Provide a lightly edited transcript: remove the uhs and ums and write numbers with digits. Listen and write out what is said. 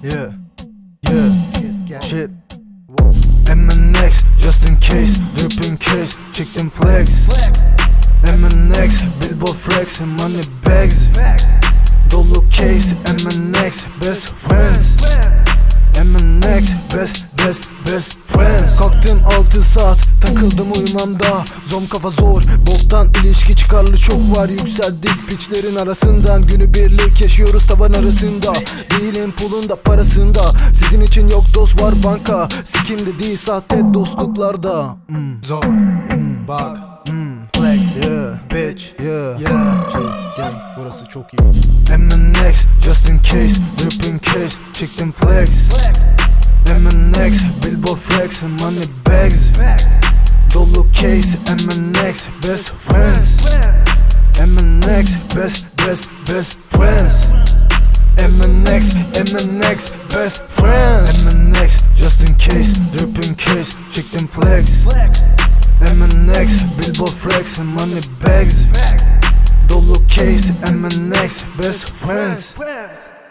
Yeah, yeah, shit. M&X, just in case, drip in case, çektim flex. M&X, billboard flex, money bags. Dolu case, M&X, best friends. M&X, best friends. Kalktım 6 saat, takıldım uyumamda. Zom kafa zor, boktan ilişki çıkarlı çok var. Yükseldik piçlerin arasından, günü birlik yaşıyoruz tavan arasında. Değilim pulunda parasında, sizin için yok dost var banka. Sikimde değil sahte dostluklarda. Zor, bak, flex, yeah, bitch, yeah, chill, gang, burası çok iyi. M&X, just in case, drip in case, çektim flex. M&X, billboard flex, money bags. Dolu case, M&X, best friends. M&X, best friends. M&X, best friends. M&X, just in case, drip in case, çektim flex. M&X, billboard flex, money bags. Dolu case, M&X, best friends.